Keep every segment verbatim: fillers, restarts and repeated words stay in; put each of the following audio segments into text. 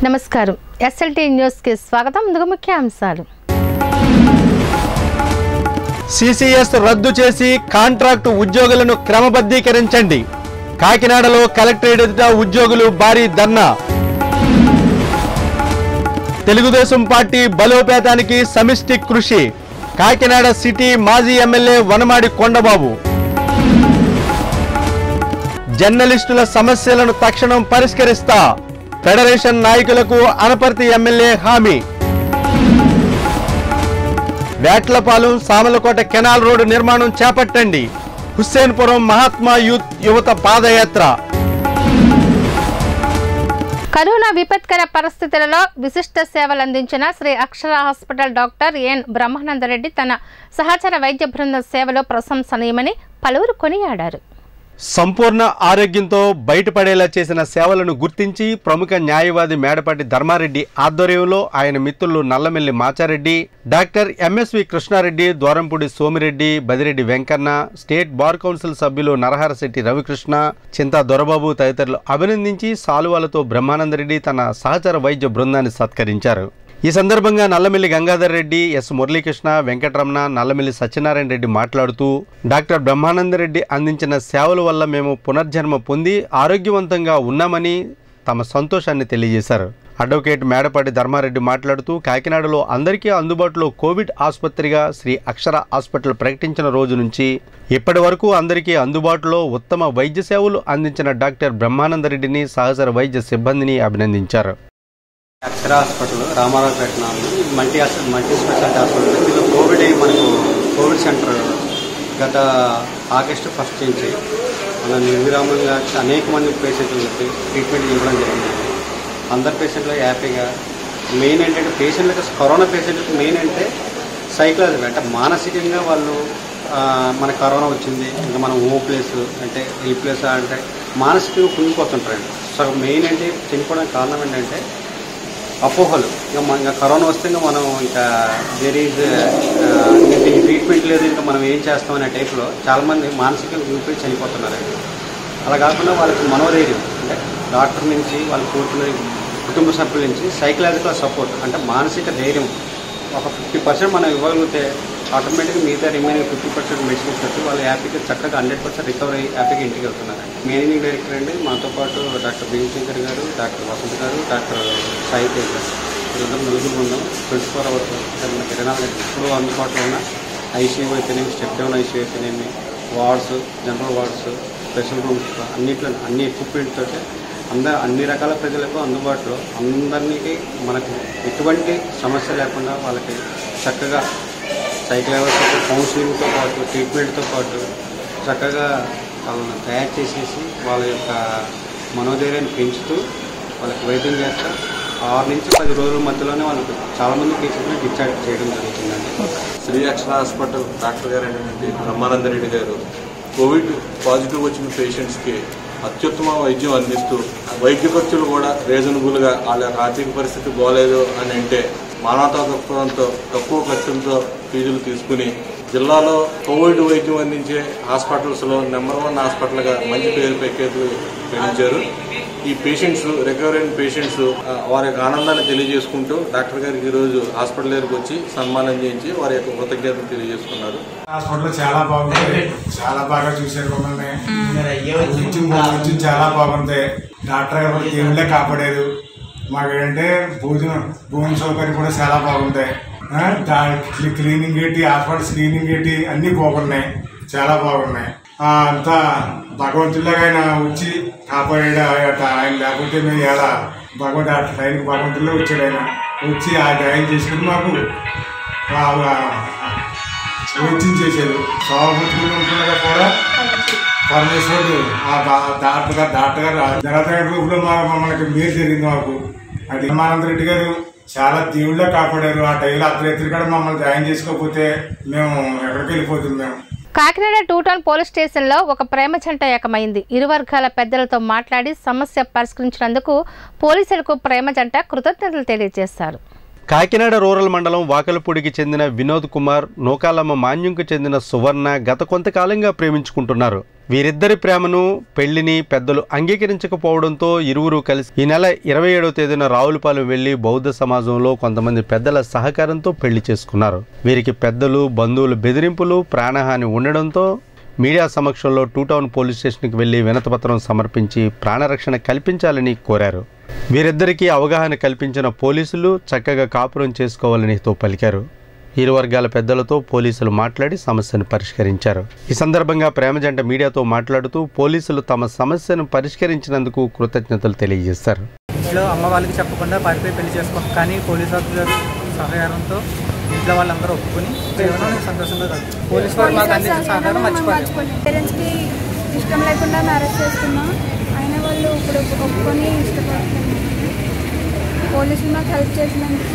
నమస్కారం SLT news కి స్వాగతం. ముందుగా ముఖ్య అంశాలు. సిసిఎస్ రద్దు చేసి కాంట్రాక్టు ఉద్యోగులను క్రమబద్ధీకరించండి. కాకినాడలో కలెక్టరేట్ ఎదుట ఉద్యోగులు భారీ ధర్నా. తెలుగుదేశం పార్టీ బలోపేతానికి సమిష్టి కృషి. కాకినాడ సిటీ మాజీ ఎమ్మెల్యే వనమాడి కొండబాబు. జర్నలిస్టుల సమస్యలను తక్షణం పరిష్కరిస్తా ఫెడరేషన్ నాయకులకు అనపర్తి ఎమ్మెల్యే హామీ. వేట్లపాలెం సామలకోట కెనాల్ రోడ్డు నిర్మాణం చేపట్టండి. హుస్సేన్పురం మహాత్మా యూత్ యువత పాదయాత్ర. కరోనా విపత్కర పరిస్థితులలో విశిష్ట సేవలు అందించిన Shri Akshara hospital doctor N Brahmanandareddy తన సహచర వైద్య బృంద సేవలో ప్రశంసనీయమని పలువురు కొనియాడారు. సంపూర్ణ ఆరోగ్యంతో బయటపడేలా చేసిన సేవలను గుర్తించి ప్రముఖ న్యాయవాది మేడపాటి ధర్మారెడ్డి ఆధ్వర్యంలో ఆయన మిత్రులు Nallamelli Machareddy, doctor M S V Krishnareddy, Dwarampudi Somireddy, Badireddy Venkanna, state bar council సభ్యులు నరహరశెట్టి రవికృష్ణ, చింతా దొరబాబు తదితరులు అభినందించి సాలువాలతో బ్రహ్మానందరెడ్డి తన సహచర వైద్య బృందాన్ని సత్కరించారు. ఈ సందర్భంగా నల్లమెల్లి గంగాధర్ రెడ్డి, ఎస్ మురళీకృష్ణ, వెంకటరమణ, నల్లమెల్లి సత్యనారాయణ రెడ్డి మాట్లాడుతూ డాక్టర్ బ్రహ్మానందరెడ్డి అందించిన సేవల వల్ల మేము పునర్జన్మ పొంది ఆరోగ్యవంతంగా ఉన్నామని తమ సంతోషాన్ని తెలియజేశారు. అడ్వకేట్ మేడపాటి ధర్మారెడ్డి మాట్లాడుతూ కాకినాడలో అందరికీ అందుబాటులో కోవిడ్ ఆసుపత్రిగా శ్రీ అక్షర హాస్పిటల్ ప్రకటించిన రోజు నుంచి ఇప్పటి వరకు అందరికీ అందుబాటులో ఉత్తమ వైద్య సేవలు అందించిన డాక్టర్ బ్రహ్మానందరెడ్డిని సహచర వైద్య సిబ్బందిని అభినందించారు. Akshara hospital Ramarao Peta multi multi speciality hospital. ఇందులో కోవిడ్ మనకు కోవిడ్ సెంటర్ గత ఆగస్టు ఫస్ట్ నుంచి మన నిర్విరామంగా అనేక మంది పేషెంట్లకి ట్రీట్మెంట్ ఇవ్వడం జరిగింది. అందరు పేషెంట్లు హ్యాపీగా. మెయిన్ ఏంటంటే పేషెంట్లకు కరోనా పేషెంట్లకు మెయిన్ అంటే సైకలాజికల్ అంటే మానసికంగా వాళ్ళు మన కరోనా వచ్చింది ఇంకా మనం ఓ ప్లేస్ అంటే ఈ ప్లేస్ అంటే మానసికంగా కుంగిపోతుంటారండి. సో మెయిన్ ఏంటి చనిపోవడానికి కారణం ఏంటంటే అపోహలు. ఇంకా మన ఇంకా కరోనా వస్తే ఇంకా మనం ఇంకా దేర్ ఈజ్ ఇంకా ట్రీట్మెంట్ లేదు ఇంకా మనం ఏం చేస్తాం అనే టైప్లో చాలామంది మానసికంగా కుంగిపోయి చనిపోతున్నారండి. అలా కాకుండా వాళ్ళకి మనోధైర్యం అంటే డాక్టర్ నుంచి వాళ్ళ కూర్చున్న కుటుంబ సభ్యుల నుంచి సైకలాజికల్ సపోర్ట్ అంటే మానసిక ధైర్యం ఒక ఫిఫ్టీ పర్సెంట్ మనం ఇవ్వగలిగితే ఆటోమేటిక్గా మిగతా రిమైనింగ్ ఫిఫ్టీ పర్సెంట్ మెడిసిన్స్ వచ్చి వాళ్ళు హ్యాపీగా చక్కగా హండ్రెడ్ పర్సెంట్ రికవర్ అయ్యి హ్యాపీగా ఇంటికి వెళ్తున్నారు. మేనేజింగ్ డైరెక్టర్ అండి మాతో పాటు డాక్టర్ భీమశంకర్ గారు, డాక్టర్ వసంత్ గారు, డాక్టర్ సాయి తేజ్ గారు వీళ్ళందరూ నలుగురు ఉన్నాం. ట్వంటీ ఫోర్ అవర్స్ మనకి ఇరవై నాలుగు ఇప్పుడు అందుబాటులో ఉన్న ఐసీయూ అయితేనేమి, స్టెప్ డౌన్ ఐసీయూ అయితేనేమి, wards, general wards, special rooms అన్నిట్లో అన్ని ఎక్విప్మెంట్ తోటి అందరు అన్ని రకాల ప్రజలకు అందుబాటులో అందరికీ మనకు ఎటువంటి సమస్య లేకుండా వాళ్ళకి చక్కగా సైకలాజికల్ కౌన్సిలింగ్తో పాటు ట్రీట్మెంట్తో పాటు చక్కగా వాళ్ళని తయారు చేసేసి వాళ్ళ యొక్క మనోధైర్యాన్ని పెంచుతూ వాళ్ళకి వైద్యం చేస్తారు. ఆరు నుంచి పది రోజుల మధ్యలోనే వాళ్ళకి చాలామంది పేషెంట్ని డిశ్చార్జ్ చేయడం జరుగుతుందండి. శ్రీ అక్షర హాస్పిటల్ డాక్టర్ గారు అయినటువంటి బ్రహ్మానందరెడ్డి గారు కోవిడ్ పాజిటివ్ వచ్చిన పేషెంట్స్కి అత్యుత్తమ వైద్యం అందిస్తూ వైద్య ఖర్చులు కూడా రీజనబుల్గా వాళ్ళ యొక్క ఆర్థిక పరిస్థితి బాగోలేదు అని అంటే మానవతా దృక్పథంతో తక్కువ ఖర్చులతో ఫీజులు తీసుకుని జిల్లాలో కోవిడ్ వైద్యం అందించే హాస్పిటల్స్లో నెంబర్ వన్ హాస్పిటల్గా మంచి పేరు పెట్టేందుకు పెంచారు. ఈ పేషెంట్స్ రికవర్ అయిన పేషెంట్స్ వారి యొక్క ఆనందాన్ని తెలియజేసుకుంటూ డాక్టర్ గారికి ఈరోజు హాస్పిటల్ దగ్గరికి వచ్చి సన్మానం చేయించి వారి యొక్క కృతజ్ఞతలు తెలియజేసుకున్నారు. హాస్పిటల్ చాలా బాగుంది, చాలా బాగా చూశారు మమ్మల్ని, చాలా బాగుంది. డాక్టర్ గారు దేవుళ్ళే కాపాడారు. మాకు ఏంటంటే భోజనం భోజన సౌకర్యం కూడా చాలా బాగుంటాయి. క్లీనింగ్ ఏంటి, హాస్పిటల్ స్క్రీనింగ్ ఏంటి అన్నీ బాగున్నాయి, చాలా బాగున్నాయి. అంతా భగవంతుడిలాగా ఆయన వచ్చి కాపాడాడు. ఆయన లేకపోతే మేము ఎలా భగవంతు ఆయన భగవంతుల్లో వచ్చాడు. ఆయన వచ్చి ఆ గాయం చేసుకుని మాకు వైద్యం చేశారు. సభాపతులు ఉంటుండగా కూడా పరమేశ్వరుడు ఆ డాక్టర్ గారు డాక్టర్ గారు జనతా గ్రూప్లో మా మనకి మేలు జరిగింది మాకు. అది బ్రహ్మానందరెడ్డి గారు చాలా దేవుళ్ళ కాపాడారు. ఆ టైంలో అర్ధరాత్రి కూడా మమ్మల్ని జాయిన్ చేసుకోకపోతే మేము ఎక్కడికి వెళ్ళిపోతుంది. మేము కాకినాడ టూ టౌన్ పోలీస్ స్టేషన్లో ఒక ప్రేమ జంట ఏకమైంది. ఇరు వర్గాల పెద్దలతో మాట్లాడి సమస్య పరిష్కరించినందుకు పోలీసులకు ప్రేమ జంట కృతజ్ఞతలు తెలియజేశారు. కాకినాడ రూరల్ మండలం వాకలపూడికి చెందిన వినోద్ కుమార్, నూకాలమ్మ మాన్యంకు చెందిన సువర్ణ గత కొంతకాలంగా ప్రేమించుకుంటున్నారు. వీరిద్దరి ప్రేమను పెళ్లిని పెద్దలు అంగీకరించకపోవడంతో ఇరువురు కలిసి ఈ నెల ఇరవై ఏడవ తేదీన రావులపాలెం వెళ్లి బౌద్ధ సమాజంలో కొంతమంది పెద్దల సహకారంతో పెళ్లి చేసుకున్నారు. వీరికి పెద్దలు బంధువులు బెదిరింపులు ప్రాణహాని ఉండడంతో మీడియా సమక్షంలో టూ టౌన్ పోలీస్ స్టేషన్కి వెళ్లి వినతిపత్రం సమర్పించి ప్రాణరక్షణ కల్పించాలని కోరారు. వీరిద్దరికీ అవగాహన కల్పించిన పోలీసులు చక్కగా కాపురం చేసుకోవాలని హితవు పలికారు. ఇరు వర్గాల పెద్దలతో పోలీసులు మాట్లాడి సమస్యను పరిష్కరించారు. ఈ సందర్భంగా ప్రేమ జంట మీడియాతో మాట్లాడుతూ పోలీసులు తమ సమస్యను పరిష్కరించినందుకు కృతజ్ఞతలు తెలియజేశారు. ఇంట్లో అమ్మ వాళ్ళకి చెప్పకుండా పారిపోయి పెళ్లి చేసుకో కానీ పోలీస్ ఆఫీసర్ సహకారంతో ఇంట్లో వాళ్ళందరూ ఒప్పుకొని జీవనం సంతోషంగా కాదు. పోలీస్ వాళ్ళు మాకు అందించిన సహకారం మర్చిపోలేదు. పేరెంట్స్కి ఇష్టం లేకుండా మ్యారేజ్ చేసుకున్నాం. అయినా వాళ్ళు ఇప్పుడు ఒప్పుకొని ఇష్టపడుతున్నారు. పోలీసులు మాకు హెల్ప్ చేసినందుకు.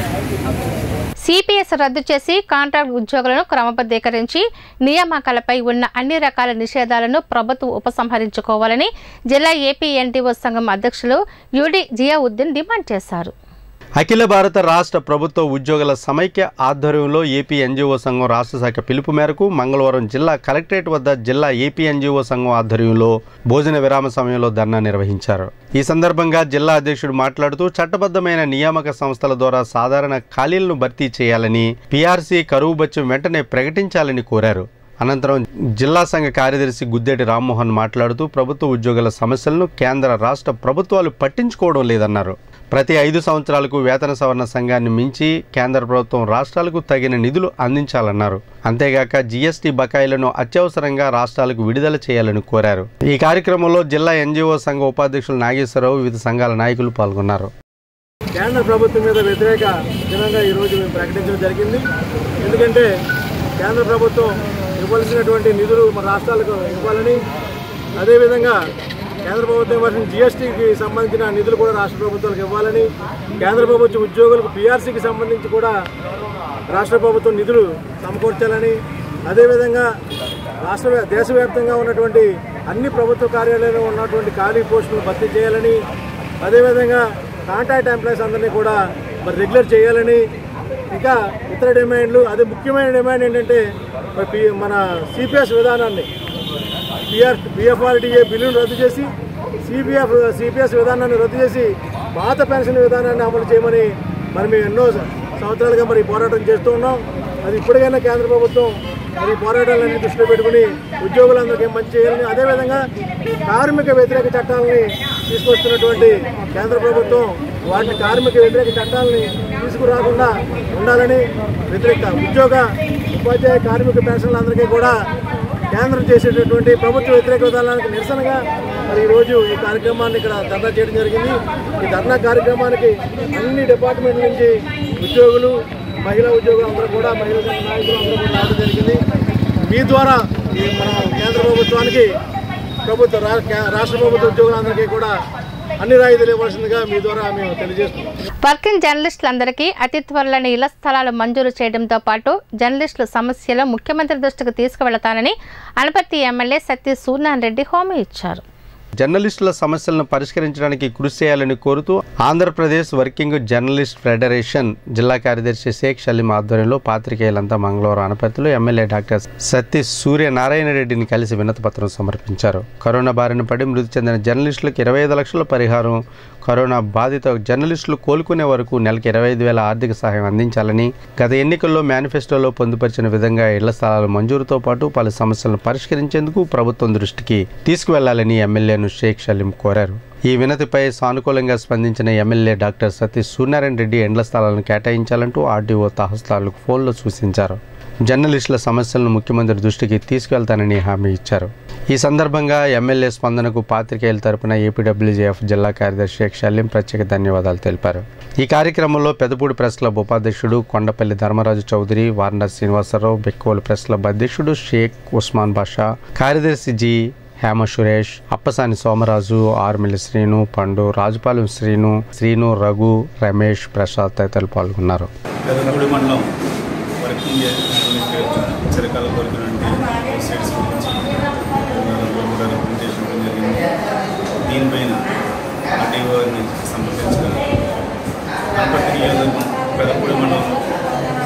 సిపిఎస్ రద్దు చేసి కాంట్రాక్ట్ ఉద్యోగులను క్రమబద్ధీకరించి నియామకాలపై ఉన్న అన్ని రకాల నిషేధాలను ప్రభుత్వం ఉపసంహరించుకోవాలని జిల్లా ఏపీ ఎన్టీఓ సంఘం అధ్యక్షులు యూడి జియావుద్దీన్ డిమాండ్ చేశారు. అఖిల భారత రాష్ట్ర ప్రభుత్వ ఉద్యోగుల సమైక్య ఆధ్వర్యంలో ఏపీ ఎన్జీఓ సంఘం రాష్ట్ర శాఖ పిలుపు మేరకు మంగళవారం జిల్లా కలెక్టరేట్ వద్ద జిల్లా ఏపీ ఎన్జీఓ సంఘం ఆధ్వర్యంలో భోజన విరామ సమయంలో ధర్నా నిర్వహించారు. ఈ సందర్భంగా జిల్లా అధ్యక్షుడు మాట్లాడుతూ చట్టబద్ధమైన నియామక సంస్థల ద్వారా సాధారణ ఖాళీలను భర్తీ చేయాలని, పీఆర్సీ కరువు భత్యం వెంటనే ప్రకటించాలని కోరారు. అనంతరం జిల్లా సంఘ కార్యదర్శి గుద్దేటి రామ్మోహన్ మాట్లాడుతూ ప్రభుత్వ ఉద్యోగుల సమస్యలను కేంద్ర రాష్ట్ర ప్రభుత్వాలు పట్టించుకోవడం లేదన్నారు. ప్రతి ఐదు సంవత్సరాలకు వేతన సవరణ సంఘాన్ని మించి కేంద్ర ప్రభుత్వం రాష్ట్రాలకు తగిన నిధులు అందించాలన్నారు. అంతేగాక జీఎస్టీ బకాయిలను అత్యవసరంగా రాష్ట్రాలకు విడుదల చేయాలని కోరారు. ఈ కార్యక్రమంలో జిల్లా ఎన్జీఓ సంఘ ఉపాధ్యక్షులు నాగేశ్వరరావు, వివిధ సంఘాల నాయకులు పాల్గొన్నారు. కేంద్ర ప్రభుత్వం మీద వ్యతిరేక దినంగా ఈరోజు మేము ప్రకటించడం జరిగింది. ఎందుకంటే కేంద్ర ప్రభుత్వం ఇవ్వాల్సినటువంటి నిధులు మన రాష్ట్రాలకు ఇవ్వాలని, అదేవిధంగా కేంద్ర ప్రభుత్వం ఇవ్వాల్సిన జీఎస్టీకి సంబంధించిన నిధులు కూడా రాష్ట్ర ప్రభుత్వాలకు ఇవ్వాలని, కేంద్ర ప్రభుత్వ ఉద్యోగులకు పీఆర్సీకి సంబంధించి కూడా రాష్ట్ర ప్రభుత్వం నిధులు సమకూర్చాలని, అదేవిధంగా రాష్ట్ర దేశవ్యాప్తంగా ఉన్నటువంటి అన్ని ప్రభుత్వ కార్యాలయాల్లో ఉన్నటువంటి ఖాళీ పోస్టులు భర్తీ చేయాలని, అదేవిధంగా కాంట్రాక్ట్ ఎంప్లాయీస్ అందరినీ కూడా మరి రెగ్యులర్ చేయాలని, ఇంకా ఇతర డిమాండ్లు. అదే ముఖ్యమైన డిమాండ్ ఏంటంటే మన సిపిఎస్ విధానాన్ని పిఆర్ పిఎఫ్ఆర్టీఏ బిల్లును రద్దు చేసి సిపిఎఫ్ సిపిఎస్ విధానాన్ని రద్దు చేసి పాత పెన్షన్ విధానాన్ని అమలు చేయమని మరి మేము ఎన్నో సంవత్సరాలుగా మరి పోరాటం చేస్తూ ఉన్నాం. అది ఇప్పటికైనా కేంద్ర ప్రభుత్వం మరి పోరాటాలన్నీ దృష్టిలో పెట్టుకుని ఉద్యోగులందరికీ మంచి చేయాలని, అదేవిధంగా కార్మిక వ్యతిరేక చట్టాలని తీసుకొస్తున్నటువంటి కేంద్ర ప్రభుత్వం వాటిని కార్మిక వ్యతిరేక చట్టాలని తీసుకురాకుండా ఉండాలని, వ్యతిరేక ఉద్యోగ ఉపాధ్యాయ కార్మిక పెన్షన్లందరికీ కూడా కేంద్రం చేసేటటువంటి ప్రభుత్వ వ్యతిరేక విధానానికి నిరసనగా మరి ఈరోజు ఈ కార్యక్రమాన్ని ఇక్కడ ధర్నా చేయడం జరిగింది. ఈ ధర్నా కార్యక్రమానికి అన్ని డిపార్ట్మెంట్ల నుంచి ఉద్యోగులు, మహిళా ఉద్యోగులు అందరూ కూడా, మహిళా నాయకులు అందరూ కూడా రావడం జరిగింది. మీ ద్వారా మన కేంద్ర ప్రభుత్వానికి ప్రభుత్వ రాష్ట్ర ప్రభుత్వ ఉద్యోగులందరికీ కూడా అన్ని రాయితీలు ఇవ్వాల్సిందిగా మీ ద్వారా మేము తెలియజేస్తున్నాం. వర్కింగ్ జర్నలిస్టులందరికీ అతి త్వరలోనే ఇళ్ల స్థలాలు మంజూరు చేయడంతో పాటు జర్నలిస్టుల సమస్యలు ముఖ్యమంత్రి దృష్టికి తీసుకువెళతానని అనపర్తి ఎమ్మెల్యే సత్తి సూర్యనారాయణ రెడ్డి హామీ ఇచ్చారు. జర్నలిస్టుల సమస్యలను పరిష్కరించడానికి కృషి చేయాలని కోరుతూ ఆంధ్రప్రదేశ్ వర్కింగ్ జర్నలిస్ట్ ఫెడరేషన్ జిల్లా కార్యదర్శి షేక్ షలీం ఆధ్వర్యంలో పాత్రికేయులంతా మంగళవారం అనపర్తిలో ఎమ్మెల్యే డాక్టర్ సత్తి సూర్యనారాయణ రెడ్డిని కలిసి వినతిపత్రం సమర్పించారు. కరోనా బారిన పడి మృతి చెందిన జర్నలిస్టులకు ఇరవై ఐదు లక్షల పరిహారం, కరోనా బాధిత జర్నలిస్టులు కోలుకునే వరకు నెలకు ఇరవై ఐదు వేల ఆర్థిక సహాయం అందించాలని, గత ఎన్నికల్లో మేనిఫెస్టోలో పొందుపరిచిన విధంగా ఇళ్ల స్థలాల మంజూరుతో పాటు పలు సమస్యలను పరిష్కరించేందుకు ప్రభుత్వం దృష్టికి తీసుకువెళ్లాలని ఎమ్మెల్యేను షేక్ షలీం కోరారు. ఈ వినతిపై సానుకూలంగా స్పందించిన ఎమ్మెల్యే డాక్టర్ సతీష్ సూర్యనారాయణ రెడ్డి ఇండ్ల స్థలాలను కేటాయించాలంటూ ఆర్డీఓ తహసీల్దార్లకు ఫోన్లో సూచించారు. జర్నలిస్టుల సమస్యలను ముఖ్యమంత్రి దృష్టికి తీసుకెళ్తానని హామీ ఇచ్చారు. ఈ సందర్భంగా ఎమ్మెల్యే స్పందనకు పాత్రికేయుల తరపున ఏపీడబ్ల్యూజేఎఫ్ జిల్లా కార్యదర్శి షేక్ షలీం ప్రత్యేక ధన్యవాదాలు తెలిపారు. ఈ కార్యక్రమంలో పెదపూడి ప్రెస్ క్లబ్ ఉపాధ్యక్షుడు కొండపల్లి ధర్మరాజు చౌదరి, వార్నర్ శ్రీనివాసరావు, బెక్కోలు ప్రెస్ క్లబ్ అధ్యక్షుడు షేక్ ఉస్మాన్ బాషా, కార్యదర్శి జి హేమ సురేష్, అప్పసాని సోమరాజు, ఆర్మిల్లి శ్రీను, పండు, రాజుపాలెం శ్రీను, శ్రీను, రఘు, రమేష్, ప్రసాద్ తదితరులు పాల్గొన్నారు. పెదపూడి మండలం వర్కింగ్ చిరకాల కోరిక నుండి స్టేట్స్ గురించి రిప్రజెంటేషన్ జరిగింది. దీనిపైన ఆర్టీఓని సంప్రదించడం అనపర్తి నియోజకవర్గం పెదపూడి మండలం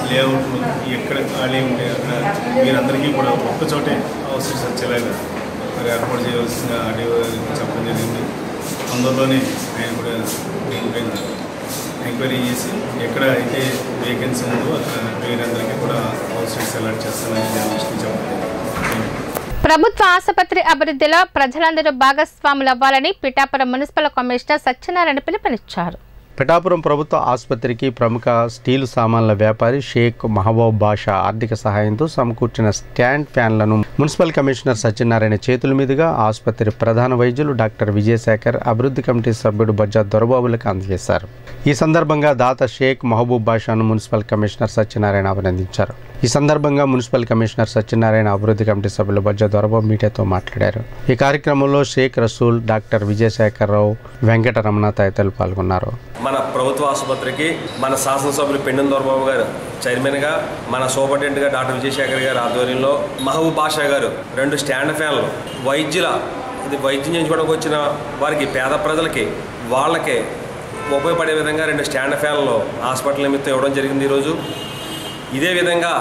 లేఅవుట్లు ఎక్కడ ఖాళీ ఉంటే అక్కడ మీరందరికీ కూడా ఒక్కచోటే హౌసెస్ వచ్చేలాగా మరి ఏర్పాటు చేయవలసిందిగా ఆర్డీఓ చెప్పడం జరిగింది. తొందరలోనే ఆయన కూడా దీనిపైన ఎంక్వైరీ చేసి ఎక్కడ అయితే వేకెన్సీ ఉందో అక్కడ వీరందరికీ కూడా హౌస్ రేట్స్ అలాట్ చేస్తానని జర్నలిస్ట్కి చెప్పడం. ప్రభుత్వ ఆసుపత్రి అభివృద్ధిలో ప్రజలందరూ భాగస్వాములు అవ్వాలని పిఠాపురం మున్సిపల్ కమిషనర్ సత్యనారాయణ పిలుపునిచ్చారు. పిఠాపురం ప్రభుత్వ ఆసుపత్రికి ప్రముఖ స్టీలు సామాన్ల వ్యాపారి షేక్ మహబూబ్ బాషా ఆర్థిక సహాయంతో సమకూర్చిన స్టాండ్ ఫ్యాన్లను మున్సిపల్ కమిషనర్ సత్యనారాయణ చేతుల మీదుగా ఆసుపత్రి ప్రధాన వైద్యులు డాక్టర్ విజయశేఖర్, అభివృద్ధి కమిటీ సభ్యుడు బజ్జా దొరబాబులకు అందజేశారు. ఈ సందర్భంగా దాత షేక్ మహబూబ్ బాషాను మున్సిపల్ కమిషనర్ సత్యనారాయణ అభినందించారు. ఈ సందర్భంగా మున్సిపల్ కమిషనర్ సత్యనారాయణ, అభివృద్ధి కమిటీ సభ్యులు బజ్జా దొరబాబు మీడియాతో మాట్లాడారు. ఈ కార్యక్రమంలో షేక్ రసూల్, డాక్టర్ విజయశేఖర్ రావు, వెంకటరమణ తదితరులు పాల్గొన్నారు. మన ప్రభుత్వ ఆసుపత్రికి మన శాసనసభ్యులు పెండెం దొరబాబు గారు చైర్మన్గా, మన సూపరింటెండెంట్గా డాక్టర్ విజయశేఖర్ గారు ఆధ్వర్యంలో మహబూబ్ బాషా గారు రెండు స్టాండ్ ఫ్యాన్లు వైద్యుల ఇది వైద్యం చేయించుకోవడానికి వచ్చిన వారికి, పేద ప్రజలకి వాళ్ళకి ఉపయోగపడే విధంగా రెండు స్టాండ్ ఫ్యాన్లు హాస్పిటల్ నిమిత్తం ఇవ్వడం జరిగింది ఈరోజు. ఇదే విధంగా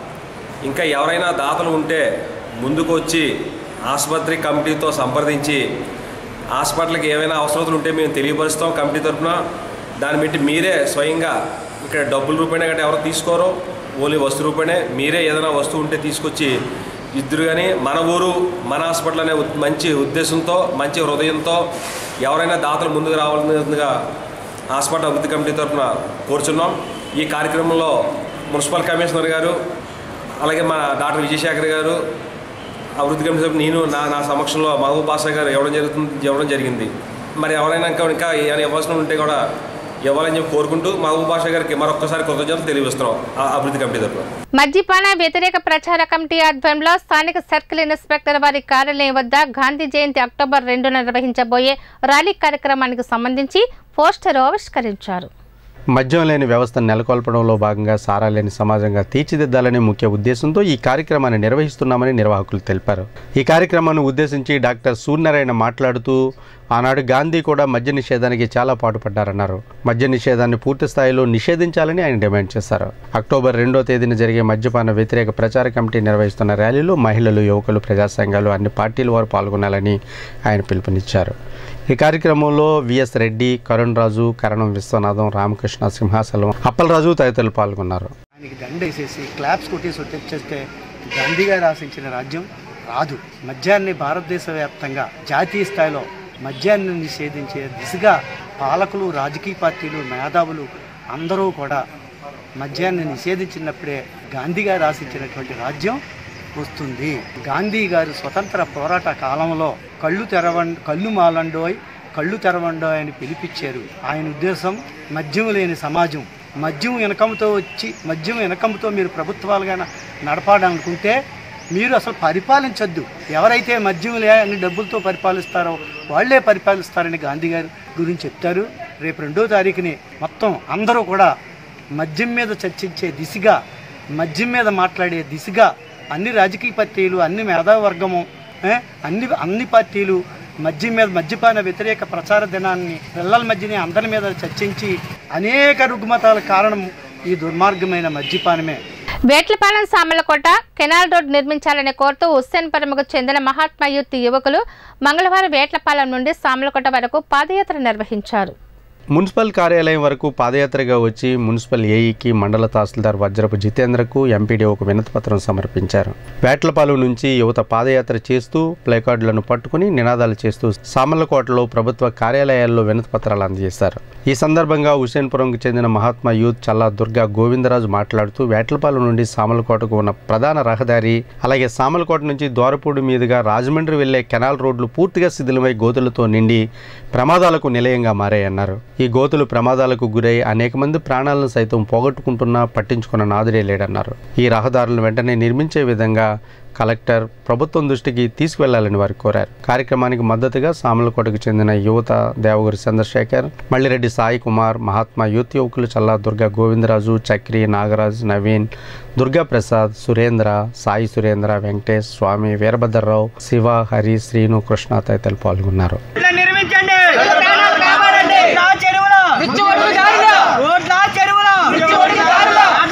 ఇంకా ఎవరైనా దాతలు ఉంటే ముందుకు వచ్చి ఆసుపత్రి కమిటీతో సంప్రదించి హాస్పిటల్కి ఏమైనా అవసరాలు ఉంటే మేము తెలియపరుస్తాం కమిటీ తరఫున. దాన్ని బట్టి మీరే స్వయంగా ఇక్కడ డబ్బుల రూపాయనే గట్రా ఎవరు తీసుకోరో, ఓన్లీ వస్తు రూపాయనే మీరే ఏదైనా వస్తువు ఉంటే తీసుకొచ్చి ఇద్దరు. కానీ మన ఊరు మన హాస్పిటల్ అనే మంచి ఉద్దేశంతో, మంచి హృదయంతో ఎవరైనా దాతలు ముందుకు రావాల్సిందిగా హాస్పిటల్ అభివృద్ధి కమిటీ తరఫున కోరుచున్నాం. ఈ కార్యక్రమంలో మున్సిపల్ కమిషనర్ గారు, అలాగే మా డాక్టర్ విజయశేఖర్ గారు, అభివృద్ధి కమిటీ సభ్యులు నేను నా నా సమక్షంలో మహబూబ్ బాషా గారు ఇవ్వడం జరుగుతుంది ఇవ్వడం జరిగింది. మరి ఎవరైనా ఇంకా ఇంకా ఏమైనా ఇవ్వాల్సిన ఉంటే కూడా ఇవ్వాలని చెప్పి కోరుకుంటూ మహబూబ్ బాషా గారికి మరొకసారి కృతజ్ఞతలు తెలియజేస్తున్నాం అభివృద్ధి కమిటీ తరఫున. మద్యపాన వ్యతిరేక ప్రచార కమిటీ ఆధ్వర్యంలో స్థానిక సర్కిల్ ఇన్స్పెక్టర్ వారి కార్యాలయం వద్ద గాంధీ జయంతి అక్టోబర్ రెండున నిర్వహించబోయే ర్యాలీ కార్యక్రమానికి సంబంధించి పోస్టర్ ఆవిష్కరించారు. మద్యం లేని వ్యవస్థను నెలకొల్పడంలో భాగంగా సారా లేని సమాజంగా తీర్చిదిద్దాలనే ముఖ్య ఉద్దేశంతో ఈ కార్యక్రమాన్ని నిర్వహిస్తున్నామని నిర్వాహకులు తెలిపారు. ఈ కార్యక్రమాన్ని ఉద్దేశించి డాక్టర్ సూర్యనారాయణ మాట్లాడుతూ ఆనాడు గాంధీ కూడా మద్య నిషేధానికి చాలా పాటుపడ్డారన్నారు. మద్య నిషేధాన్ని పూర్తి స్థాయిలో నిషేధించాలని ఆయన డిమాండ్ చేశారు. అక్టోబర్ రెండో తేదీన జరిగే మద్యపాన వ్యతిరేక ప్రచార కమిటీ నిర్వహిస్తున్న ర్యాలీలో మహిళలు, యువకులు, ప్రజా సంఘాలు, అన్ని పార్టీల వారు పాల్గొనాలని ఆయన పిలుపునిచ్చారు. ఈ కార్యక్రమంలో విఎస్ రెడ్డి, కరుణ్ రాజు, కరణం విశ్వనాథం, రామకృష్ణ, సింహాచలం, అప్పలరాజు తదితరులు పాల్గొన్నారు. ఆయనకి దండేసేసి క్లాప్స్ కొట్టేసి వచ్చేస్తే గాంధీ గారు ఆశించిన రాజ్యం రాదు. మద్యాన్ని భారతదేశ వ్యాప్తంగా జాతీయ స్థాయిలో మద్యాన్ని నిషేధించే దిశగా పాలకులు, రాజకీయ పార్టీలు, మేధావులు అందరూ కూడా మద్యాన్ని నిషేధించినప్పుడే గాంధీ గారు ఆశించినటువంటి రాజ్యం వస్తుంది. గాంధీ గారు స్వతంత్ర పోరాట కాలంలో కళ్ళు తెరవ కళ్ళు మాలండోయ్ కళ్ళు తెరవండోయ్ అని పిలిపించారు. ఆయన ఉద్దేశం మద్యం లేని సమాజం. మద్యం వెనకంతో వచ్చి మద్యం వెనకంతో మీరు ప్రభుత్వాలుగా నడపాలనుకుంటే మీరు అసలు పరిపాలించొద్దు. ఎవరైతే మద్యం లే అని డబ్బులతో పరిపాలిస్తారో వాళ్లే పరిపాలిస్తారని గాంధీ గారి గురించి చెప్తారు. రేపు రెండో తారీఖుని మొత్తం అందరూ కూడా మద్యం మీద చర్చించే దిశగా, మద్యం మీద మాట్లాడే దిశగా అన్ని రాజకీయ పార్టీలు, అన్ని మేధావర్గము, అన్ని అన్ని పార్టీలు మద్యం మీద మద్యపాన వ్యతిరేక ప్రచార దినాన్ని పిల్లల మధ్యనే అందరి మీద చర్చించి అనేక రుగ్మతాల కారణం ఈ దుర్మార్గమైన మద్యపానమే. వేట్లపాలెం సామలకోట కెనాల్ రోడ్ నిర్మించాలని కోరుతూ హుస్సేన్పురంకు చెందిన మహాత్మా యూత్ యువకులు మంగళవారం వేట్లపాలెం నుండి సామలకోట వరకు పాదయాత్ర నిర్వహించారు. మున్సిపల్ కార్యాలయం వరకు పాదయాత్రగా వచ్చి మున్సిపల్ ఏఈకి, మండల తహసీల్దార్ వజ్రపు జితేంద్రకు, ఎంపీడీఓకు వినతిపత్రం సమర్పించారు. వేట్లపాలెం నుంచి యువత పాదయాత్ర చేస్తూ ప్లేకార్డులను పట్టుకుని నినాదాలు చేస్తూ సామర్లకోటలో ప్రభుత్వ కార్యాలయాల్లో వినతిపత్రాలు అందజేశారు. ఈ సందర్భంగా హుస్సేన్పురంకు చెందిన మహాత్మా యూత్ చల్లా దుర్గా గోవిందరాజు మాట్లాడుతూ వేట్లపాలెం నుండి సామర్లకోటకు ఉన్న ప్రధాన రహదారి, అలాగే సామర్లకోట నుంచి ద్వారపూడి మీదుగా రాజమండ్రి వెళ్లే కెనాల్ రోడ్లు పూర్తిగా శిథిలమై గోతులతో నిండి ప్రమాదాలకు నిలయంగా మారాయన్నారు. ఈ గోతులు ప్రమాదాలకు గురై అనేక మంది ప్రాణాలను సైతం పోగొట్టుకుంటున్నా పట్టించుకున్న నాదుడే లేడన్నారు. ఈ రహదారులను వెంటనే నిర్మించే విధంగా కలెక్టర్ ప్రభుత్వం దృష్టికి తీసుకువెళ్లాలని వారు కోరారు. కార్యక్రమానికి మద్దతుగా సామలకోటకు చెందిన యువత దేవగురి చంద్రశేఖర్, మల్లిరెడ్డి సాయి కుమార్, మహాత్మా యూత్ యువకులు చల్లా దుర్గా గోవిందరాజు, చక్రి, నాగరాజ్, నవీన్, దుర్గా ప్రసాద్, సురేంద్ర, సాయి సురేంద్ర, వెంకటేష్, స్వామి, వీరభద్రరావు, శివ, హరి, శ్రీను, కృష్ణ తదితరులు పాల్గొన్నారు.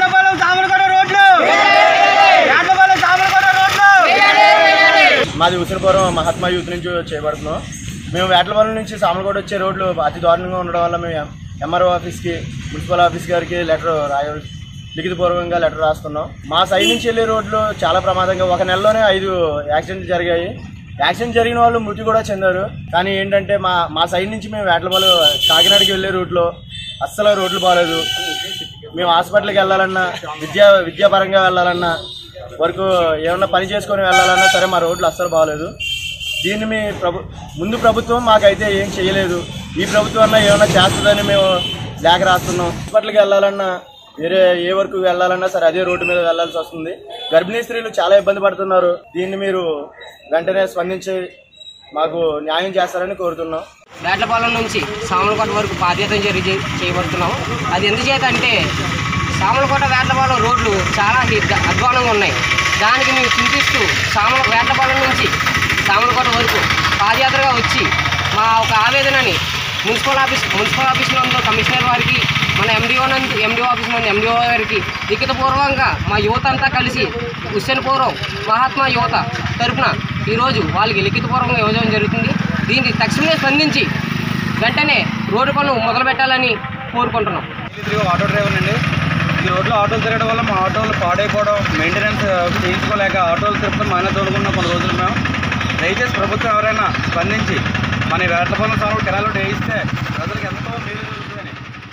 మాది హుస్సేన్పురం లిఖితపూర్వం మహాత్మా యూత్ నుంచి చేయబడుతున్నాం. మేము వేటలపాలెం నుంచి సామలకోట వచ్చే రోడ్లు అతి దారుణంగా ఉండడం వల్ల మేము ఎంఆర్ఓ ఆఫీస్కి, మున్సిపల్ ఆఫీస్ గారికి లెటర్ రాయ లిఖితపూర్వకంగా లెటర్ రాస్తున్నాం. మా సైడ్ నుంచి వెళ్ళే రోడ్లు చాలా ప్రమాదంగా, ఒక నెలలోనే ఐదు యాక్సిడెంట్లు జరిగాయి. యాక్సిడెంట్ జరిగిన వాళ్ళు మృతి కూడా చెందారు. కానీ ఏంటంటే మా మా సైడ్ నుంచి మేము వేటలపాలెం కాకినాడకి వెళ్ళే రూట్లో అస్సలు రోడ్లు బాగాలేదు. మేము హాస్పిటల్కి వెళ్ళాలన్నా, విద్యా విద్యాపరంగా వెళ్ళాలన్నా, వరకు ఏమన్నా పని చేసుకొని వెళ్ళాలన్నా సరే మా రోడ్లు అస్సలు బాగాలేదు. దీన్ని మీ ప్రభు ముందు ప్రభుత్వం మాకైతే ఏం చేయలేదు. ఈ ప్రభుత్వం అన్నా ఏమన్నా చేస్తుందని మేము లేఖ రాస్తున్నాం. హాస్పిటల్కి వెళ్ళాలన్నా, వేరే ఏ వరకు వెళ్ళాలన్నా సరే అదే రోడ్డు మీద వెళ్లాల్సి వస్తుంది. గర్భిణీ స్త్రీలు చాలా ఇబ్బంది పడుతున్నారు. దీన్ని మీరు వెంటనే స్పందించి మాకు న్యాయం చేస్తారని కోరుతున్నాం. వేటలపాలెం నుంచి సామలకోట వరకు పాదయాత్ర జరిగి చేయబడుతున్నాం. అది ఎందుచేత అంటే సామలకోట వేటలపాలెం రోడ్లు చాలా అధ్వానంగా ఉన్నాయి. దానికి మేము చింతిస్తూ సామల వేటలపాలెం నుంచి సామలకోట వరకు పాదయాత్రగా వచ్చి మా ఒక ఆవేదనని మున్సిపల్ ఆఫీస్ మున్సిపల్ ఆఫీస్ నందు కమిషనర్ వారికి, మన ఎండిఓ నందు ఎండిఓ ఆఫీస్ నందు ఎండిఓ గారికి లిఖితపూర్వకంగా మా యువత అంతా కలిసి హుస్సేన్ పూర్వం మహాత్మా యువత తరఫున ఈరోజు వాళ్ళకి లిఖితపూర్వకంగా ఇవ్వడం జరుగుతుంది. దీనికి తక్షణమే స్పందించి వెంటనే రోడ్డు పనులు మొదలు పెట్టాలని కోరుకుంటున్నాం. ఆటో డ్రైవర్ అండి. ఈ రోడ్లో ఆటోలు తిరగడం వల్ల మా ఆటోలు పాడైపోవడం, మెయింటెనెన్స్ చేయించుకోలేక ఆటోలు తిరుగుతాం మానే తోడుకున్నాం కొన్ని రోజులు మేము. దయచేసి ప్రభుత్వం ఎవరైనా స్పందించి మన వేటలపాలెం సాగు కెనాల్లో వేయిస్తే ప్రజలకు ఎంతో మేలు జరుగుతుందని.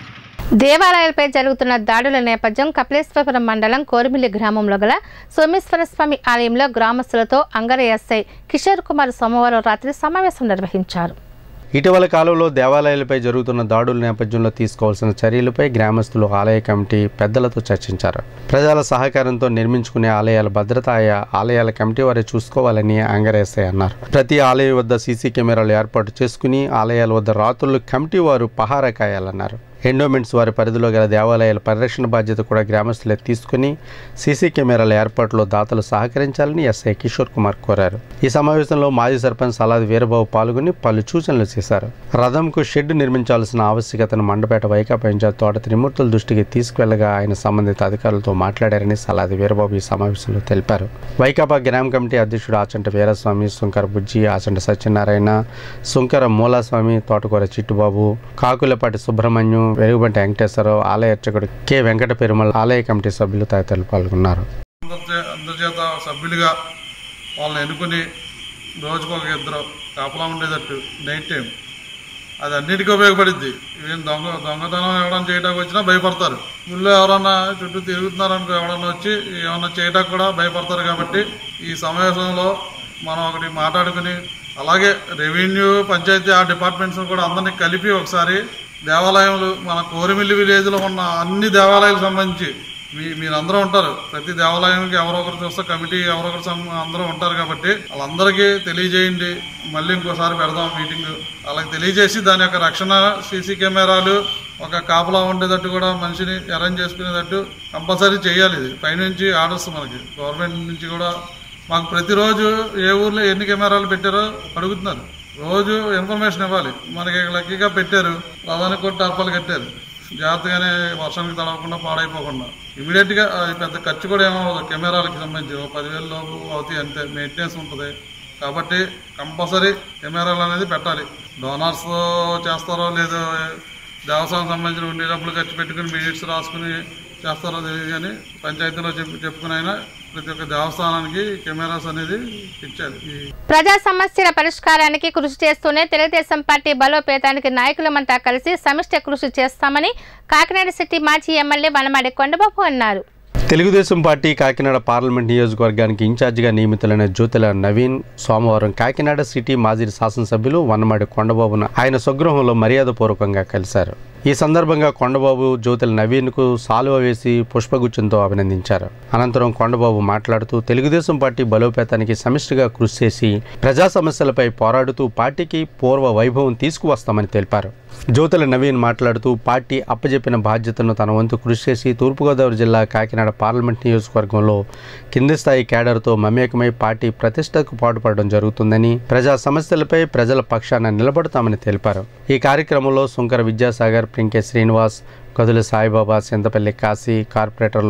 దేవాలయాలపై జరుగుతున్న దాడుల నేపథ్యం కపిలేశ్వరపురం మండలం కోరిమిల్లి గ్రామంలో గల సోమేశ్వర స్వామి ఆలయంలో గ్రామస్తులతో అంగర ఎస్ఐ కిషోర్ కుమార్ సోమవారం రాత్రి సమావేశం నిర్వహించారు. ఇటీవల కాలంలో దేవాలయాలపై జరుగుతున్న దాడుల నేపథ్యంలో తీసుకోవాల్సిన చర్యలపై గ్రామస్తులు ఆలయ కమిటీ పెద్దలతో చర్చించారు. ప్రజల సహకారంతో నిర్మించుకునే ఆలయాల భద్రత ఆయా ఆలయాల కమిటీ వారే చూసుకోవాలని అంగరేసే అన్నారు. ప్రతి ఆలయం వద్ద సీసీ కెమెరాలు ఏర్పాటు చేసుకుని ఆలయాల వద్ద రాత్రులు కమిటీ వారు పహారా కాయాలన్నారు. ఎండోమెంట్స్ వారి పరిధిలో గల దేవాలయాల పరిరక్షణ బాధ్యత కూడా గ్రామస్తులే తీసుకుని సీసీ కెమెరాల ఏర్పాటులో దాతలు సహకరించాలని ఎస్ఐ కిషోర్ కుమార్ కోరారు. ఈ సమావేశంలో మాజీ సర్పంచ్ సలాది వీరబాబు పాల్గొని పలు సూచనలు చేశారు. రథంకు షెడ్ నిర్మించాల్సిన ఆవశ్యకతను మండపేట వైకాపా ఇన్ఛార్జ్ తోట త్రిమూర్తుల దృష్టికి తీసుకువెళ్లగా ఆయన సంబంధిత అధికారులతో మాట్లాడారని సలాది వీరబాబు ఈ సమావేశంలో తెలిపారు. వైకాపా గ్రామ కమిటీ అధ్యక్షుడు ఆచంట వీరస్వామి, సుంకర బుజ్జి, ఆచంట సత్యనారాయణ, సుంకర మూలాస్వామి, తోటకూర చిట్టుబాబు, కాకులపాటి సుబ్రహ్మణ్యం, వెలుగుబంటి వెంకటేశ్వరరావు, ఆలయ అర్చకుడు కె వెంకట పెరుమల్, ఆలయ కమిటీ సభ్యులు తదితరులు పాల్గొన్నారు. అందరిచేత సభ్యులుగా వాళ్ళని ఎన్నుకుని రోజుకొక ఇద్దరు కాపలా ఉండేటట్టు నైట్ టైం అది అన్నిటికీ ఉపయోగపడుద్ది. ఏం దొంగ దొంగతనం ఎవరైనా చేయడానికి వచ్చినా భయపడతారు. ఊళ్ళో ఎవరన్నా చుట్టూ తిరుగుతున్నారనుకో ఎవరన్నా వచ్చి ఏమన్నా చేయడానికి కూడా భయపడతారు. కాబట్టి ఈ సమావేశంలో మనం ఒకటి మాట్లాడుకుని అలాగే రెవెన్యూ, పంచాయతీ ఆ డిపార్ట్మెంట్స్ కూడా అందరినీ కలిపి ఒకసారి దేవాలయాలు మన కోరిమిల్లి విలేజ్లో ఉన్న అన్ని దేవాలయాలకు సంబంధించి మీ మీరందరూ ఉంటారు. ప్రతి దేవాలయానికి ఎవరో ఒకరు చూస్తే కమిటీ ఎవరో ఒకరు అందరూ ఉంటారు. కాబట్టి వాళ్ళందరికీ తెలియజేయండి. మళ్ళీ ఇంకోసారి పెడదాం మీటింగ్. అలాగే తెలియజేసి దాని యొక్క రక్షణ సీసీ కెమెరాలు ఒక కాపలా ఉండేటట్టు కూడా మనిషిని అరేంజ్ చేసుకునేటట్టు కంపల్సరీ చేయాలి. ఇది పైనుంచి ఆర్డర్స్ మనకి గవర్నమెంట్ నుంచి కూడా మాకు ప్రతిరోజు ఏ ఊర్లో ఎన్ని కెమెరాలు పెట్టారో అడుగుతున్నారు. రోజు ఇన్ఫర్మేషన్ ఇవ్వాలి. మనకి లక్కీగా పెట్టారు, రథానికి కొట్టి అర్పాలు కట్టారు. జాగ్రత్తగానే వర్షానికి తడవకుండా పాడైపోకుండా ఇమీడియట్గా పెద్ద ఖర్చు కూడా ఏమవుతుంది. కెమెరాలకి సంబంధించి ఒక పదివేల లోపు అవుతాయి అంతే, మెయింటెనెన్స్ ఉంటుంది. కాబట్టి కంపల్సరీ కెమెరాలు అనేది పెట్టాలి. డోనర్స్ చేస్తారో లేదో దేవస్థానం సంబంధించిన ఉండే డబ్బులు ఖర్చు పెట్టుకుని మినిట్స్ రాసుకుని చేస్తారో తెలియదు. కానీ పంచాయతీలో చెప్పి చెప్పుకుని అయినా ప్రతి ఒక్క దేవస్థానానికి కెమెరాస్ అనేది ఇచ్చారు. ప్రజా సమస్యల పరిష్కారానికి కృషి చేస్తూనే తెలుగుదేశం పార్టీ బలోపేతానికి నాయకులమంతా కలిసి సమిష్టి కృషి చేస్తామని కాకినాడ సిటీ మాజీ ఎమ్మెల్యే వనమాడి కొండబాబు అన్నారు. తెలుగుదేశం పార్టీ కాకినాడ పార్లమెంట్ నియోజకవర్గానికి ఇన్ఛార్జిగా నియమితులైన జ్యోతిల నవీన్ సోమవారం కాకినాడ సిటీ మాజీ శాసనసభ్యులు వనమాడి కొండబాబును ఆయన స్వగృహంలో మర్యాదపూర్వకంగా కలిశారు. ఈ సందర్భంగా కొండబాబు జ్యోతిల నవీన్కు సాలువ వేసి పుష్పగుచ్చంతో అభినందించారు. అనంతరం కొండబాబు మాట్లాడుతూ తెలుగుదేశం పార్టీ బలోపేతానికి సమిష్టిగా కృషి చేసి ప్రజా సమస్యలపై పోరాడుతూ పార్టీకి పూర్వ వైభవం తీసుకువస్తామని తెలిపారు. జ్యోతిల నవీన్ మాట్లాడుతూ పార్టీ అప్పజెప్పిన బాధ్యతను తన వంతు కృషి చేసి తూర్పుగోదావరి జిల్లా కాకినాడ పార్లమెంట్ నియోజకవర్గంలో కింది స్థాయి కేడర్తో మమేకమై పార్టీ ప్రతిష్టకు పాటుపడడం జరుగుతుందని, ప్రజా సమస్యలపై ప్రజల పక్షాన నిలబడతామని తెలిపారు. ఈ కార్యక్రమంలో సుంకర విద్యాసాగర్, ప్రింకే శ్రీనివాస్, గదుల సాయిబాబా, చింతపల్లి కాశీ, కార్పొరేటర్లు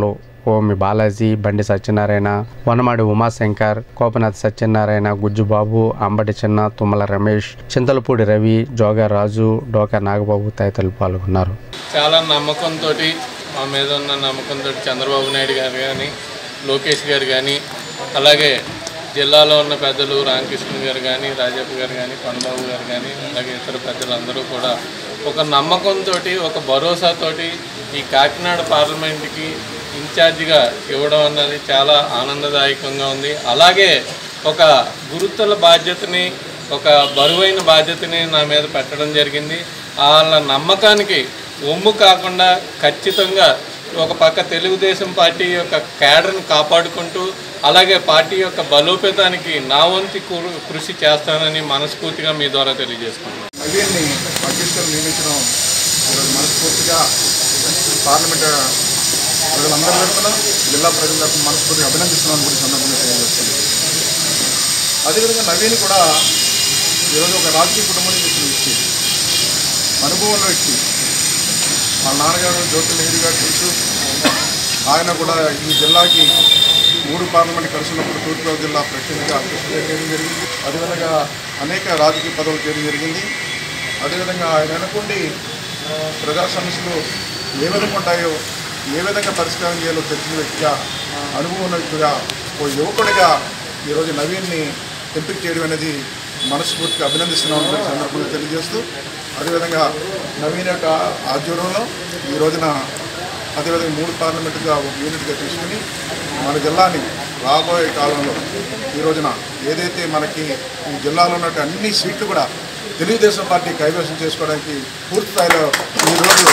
ఓమి బాలాజీ, బండి సత్యనారాయణ, వనమాడి ఉమాశంకర్, కోపనాథ్ సత్యనారాయణ, గుజ్జుబాబు, అంబటి చిన్న, తుమ్మల రమేష్, చింతలపూడి రవి, జోగా రాజు, డోకా నాగబాబు తదితరులు పాల్గొన్నారు. చాలా నమ్మకంతో మా మీద ఉన్న నమ్మకంతో చంద్రబాబు నాయుడు గారు కానీ, లోకేష్ గారు కానీ, అలాగే జిల్లాలో ఉన్న పెద్దలు రామకృష్ణ గారు కానీ, రాజప్ప గారు కానీ, కొండబాబు గారు కానీ, అలాగే ఇతర పెద్దలందరూ కూడా ఒక నమ్మకంతో, ఒక భరోసాతోటి ఈ కాకినాడ పార్లమెంట్కి ఇన్ఛార్జిగా ఇవ్వడం అన్నది చాలా ఆనందదాయకంగా ఉంది. అలాగే ఒక గురుతుల బాధ్యతని, ఒక బరువైన బాధ్యతని నా మీద పెట్టడం జరిగింది. వాళ్ళ నమ్మకానికి ఒమ్ము కాకుండా ఖచ్చితంగా ఒక పక్క తెలుగుదేశం పార్టీ యొక్క క్యాడర్ని కాపాడుకుంటూ, అలాగే పార్టీ యొక్క బలోపేతానికి నా వంతు కృషి చేస్తానని మనస్ఫూర్తిగా మీ ద్వారా తెలియజేసుకున్నాను. నవీన్ని అధ్యక్షులు నియమించడం ఈరోజు మనస్ఫూర్తిగా పార్లమెంట్ ప్రజలందరి తరఫున, జిల్లా ప్రజల తరఫున మనస్ఫూర్తిగా అభినందిస్తున్నాను కూడా సందర్భంగా తెలియజేస్తున్నాను. అదేవిధంగా నవీన్ కూడా ఈరోజు ఒక రాజకీయ కుటుంబం నుంచి వచ్చిన వ్యక్తి, అనుభవంలో వ్యక్తి. మా నాన్నగారు జ్యోతి నెహ్రూ గారు తెలుసు. ఆయన కూడా ఈ జిల్లాకి మూడు పార్లమెంట్ కలిసినప్పుడు తూర్పుగోదావరి జిల్లా ప్రెసిడెంట్గా అధ్యక్షుడిగా చేయడం జరిగింది. అదేవిధంగా అనేక రాజకీయ పదవులు చేయడం జరిగింది. అదేవిధంగా ఆయన అనుకుండి ప్రజా సమస్యలు ఏ విధంగా ఉంటాయో, ఏ విధంగా పరిష్కారం చేయాలో తెలిసిన వ్యక్తిగా, అనుభవం ఉన్న వ్యక్తిగా, ఓ యువకుడిగా ఈరోజు నవీన్ని ఎంపిక చేయడం అనేది మనస్ఫూర్తిగా అభినందిస్తున్నామని సందర్భంగా తెలియజేస్తూ, అదేవిధంగా నవీన్ యొక్క ఆధ్వర్యంలో ఈ రోజున అదేవిధంగా మూడు పార్లమెంటుగా ఒక యూనిట్గా తీసుకుని మన జిల్లాని రాబోయే కాలంలో ఈ రోజున ఏదైతే మనకి ఈ జిల్లాలో ఉన్నట్టు అన్ని సీట్లు కూడా తెలుగుదేశం పార్టీ కైవసం చేసుకోవడానికి పూర్తి స్థాయిలో ఈరోజు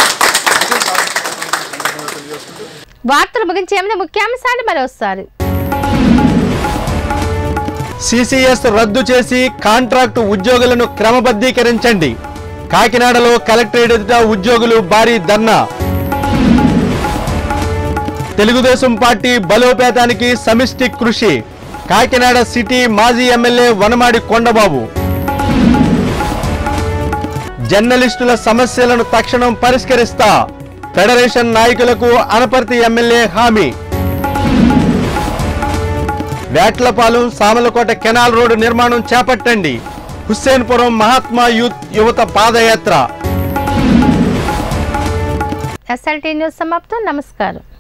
తెలియజేసుకుంటూ వార్తలు ముగించే ముందు ముఖ్యాంశాలు మరోసారి. సిసిఎస్ రద్దు చేసి కాంట్రాక్టు ఉద్యోగులను క్రమబద్ధీకరించండి. కాకినాడలో కలెక్టరేట్ ఎదుట ఉద్యోగులు భారీ ధర్నా. తెలుగుదేశం పార్టీ బలోపేతానికి సమిష్టి కృషి. కాకినాడ సిటీ మాజీ ఎమ్మెల్యే వనమాడి కొండబాబు. జర్నలిస్టుల సమస్యలను తక్షణం పరిష్కరిస్తా. ఫెడరేషన్ నాయకులకు అనపర్తి ఎమ్మెల్యే హామీ. వేట్లపాలెం సామలకోట కెనాల్ రోడ్డు నిర్మాణం చేపట్టండి. హుస్సేన్పురం మహాత్మా యూత్ యువత పాదయాత్ర. ఎస్ఎల్టీ న్యూస్ సమాప్తం. నమస్కారం.